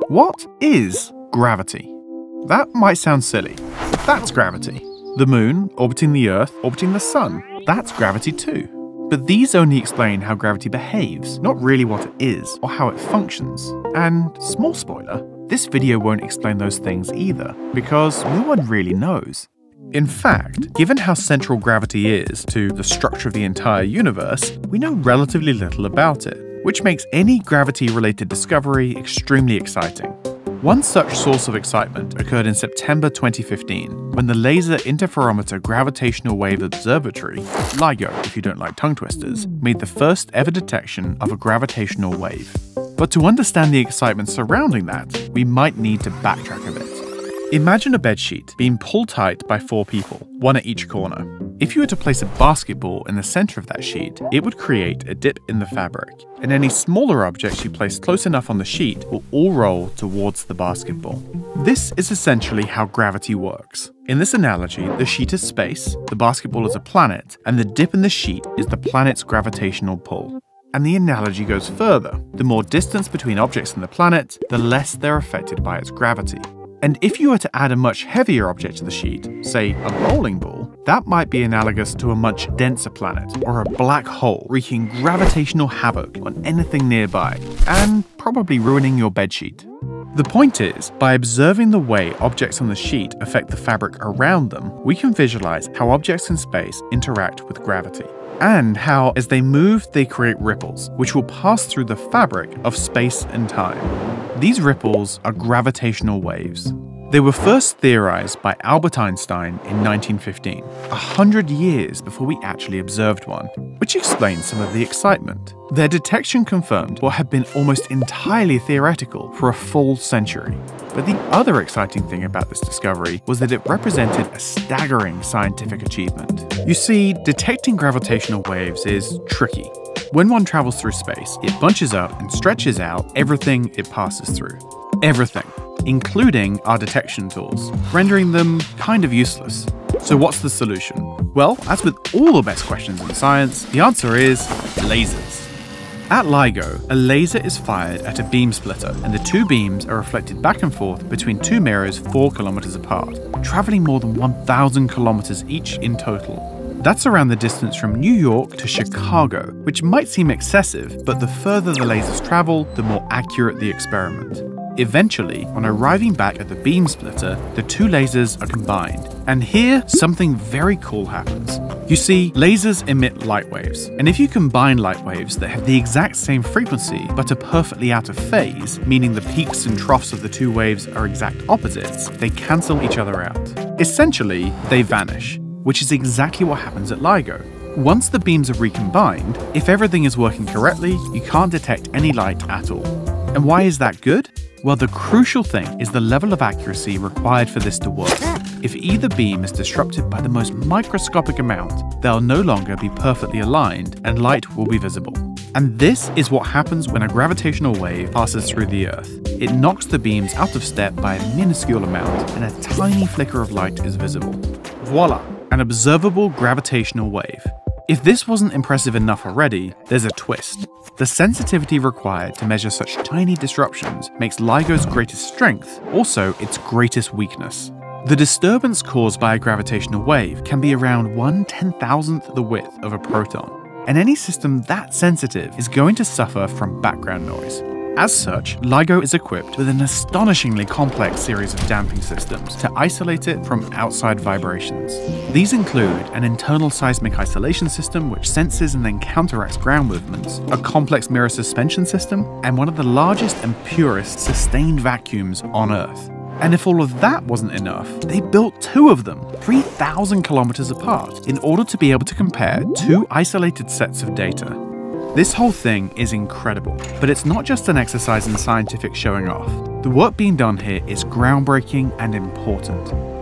What is gravity? That might sound silly, but that's gravity. The moon, orbiting the Earth, orbiting the sun, that's gravity too. But these only explain how gravity behaves, not really what it is or how it functions. And, small spoiler, this video won't explain those things either, because no one really knows. In fact, given how central gravity is to the structure of the entire universe, we know relatively little about it, which makes any gravity-related discovery extremely exciting. One such source of excitement occurred in September 2015, when the Laser Interferometer Gravitational-Wave Observatory, LIGO if you don't like tongue twisters, made the first ever detection of a gravitational wave. But to understand the excitement surrounding that, we might need to backtrack a bit. Imagine a bedsheet being pulled tight by 4 people, one at each corner. If you were to place a basketball in the center of that sheet, it would create a dip in the fabric, and any smaller objects you place close enough on the sheet will all roll towards the basketball. This is essentially how gravity works. In this analogy, the sheet is space, the basketball is a planet, and the dip in the sheet is the planet's gravitational pull. And the analogy goes further. The more distance between objects and the planet, the less they're affected by its gravity. And if you were to add a much heavier object to the sheet, say a bowling ball, that might be analogous to a much denser planet, or a black hole wreaking gravitational havoc on anything nearby, and probably ruining your bedsheet. The point is, by observing the way objects on the sheet affect the fabric around them, we can visualize how objects in space interact with gravity, and how, as they move, they create ripples, which will pass through the fabric of space and time. These ripples are gravitational waves. They were first theorized by Albert Einstein in 1915, 100 years before we actually observed one, which explains some of the excitement. Their detection confirmed what had been almost entirely theoretical for a full century. But the other exciting thing about this discovery was that it represented a staggering scientific achievement. You see, detecting gravitational waves is tricky. When one travels through space, it bunches up and stretches out everything it passes through. Everything, including our detection tools, rendering them kind of useless. So what's the solution? Well, as with all the best questions in science, the answer is lasers. At LIGO, a laser is fired at a beam splitter, and the 2 beams are reflected back and forth between 2 mirrors 4 kilometers apart, traveling more than 1,000 kilometers each in total. That's around the distance from New York to Chicago, which might seem excessive, but the further the lasers travel, the more accurate the experiment. Eventually, on arriving back at the beam splitter, the 2 lasers are combined. And here, something very cool happens. You see, lasers emit light waves, and if you combine light waves that have the exact same frequency but are perfectly out of phase, meaning the peaks and troughs of the 2 waves are exact opposites, they cancel each other out. Essentially, they vanish, which is exactly what happens at LIGO. Once the beams are recombined, if everything is working correctly, you can't detect any light at all. And why is that good? Well, the crucial thing is the level of accuracy required for this to work. If either beam is disrupted by the most microscopic amount, they'll no longer be perfectly aligned and light will be visible. And this is what happens when a gravitational wave passes through the Earth. It knocks the beams out of step by a minuscule amount, and a tiny flicker of light is visible. Voila! An observable gravitational wave. If this wasn't impressive enough already, there's a twist. The sensitivity required to measure such tiny disruptions makes LIGO's greatest strength also its greatest weakness. The disturbance caused by a gravitational wave can be around 1/10,000th the width of a proton, and any system that sensitive is going to suffer from background noise. As such, LIGO is equipped with an astonishingly complex series of damping systems to isolate it from outside vibrations. These include an internal seismic isolation system which senses and then counteracts ground movements, a complex mirror suspension system, and one of the largest and purest sustained vacuums on Earth. And if all of that wasn't enough, they built 2 of them, 3,000 kilometers apart, in order to be able to compare 2 isolated sets of data. This whole thing is incredible, but it's not just an exercise in scientific showing off. The work being done here is groundbreaking and important.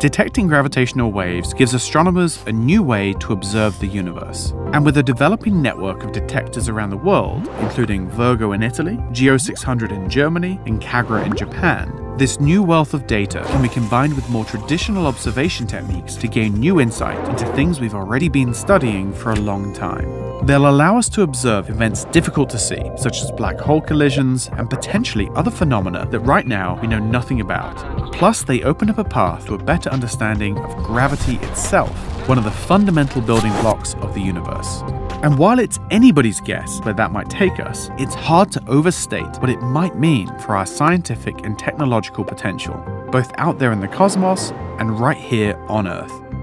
Detecting gravitational waves gives astronomers a new way to observe the universe. And with a developing network of detectors around the world, including Virgo in Italy, Geo 600 in Germany, and Kagra in Japan, this new wealth of data can be combined with more traditional observation techniques to gain new insight into things we've already been studying for a long time. They'll allow us to observe events difficult to see, such as black hole collisions and potentially other phenomena that right now we know nothing about. Plus, they open up a path to a better understanding of gravity itself, one of the fundamental building blocks of the universe. And while it's anybody's guess where that might take us, it's hard to overstate what it might mean for our scientific and technological potential, both out there in the cosmos and right here on Earth.